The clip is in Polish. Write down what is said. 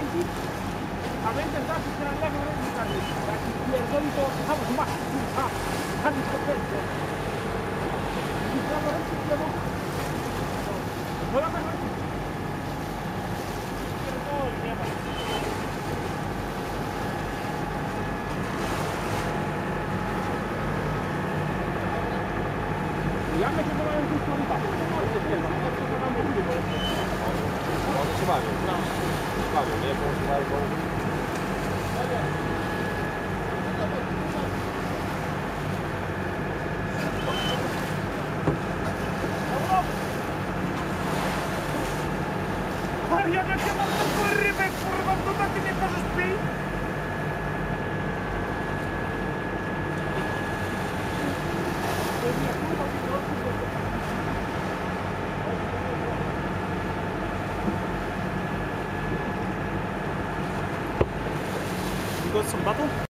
kręcić, a będziesz zawsze się na lewą rękę karmić. Jak ci pierdoli, to masz, karmić to kręcę. I prawo ręki w lewo. No na pewno. Pierdoli, nie ma. Jak my się pomawiam z tym tak? Może się bawią. Bawią, nie? Bo się bawią. Marian, jak ja mam taką rybę, kurwa, to tak ty nie możesz pić? You got some bubble?